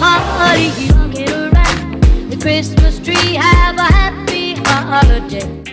party, rocking around the Christmas tree. Have a happy holiday.